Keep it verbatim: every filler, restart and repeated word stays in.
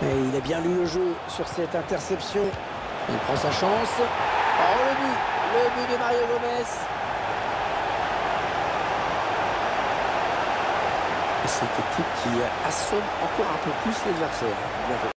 Et il a bien lu le jeu sur cette interception. Il prend sa chance. Oh, le but, le but de Mario Gomez. Et cette équipe qui assomme encore un peu plus l'adversaire.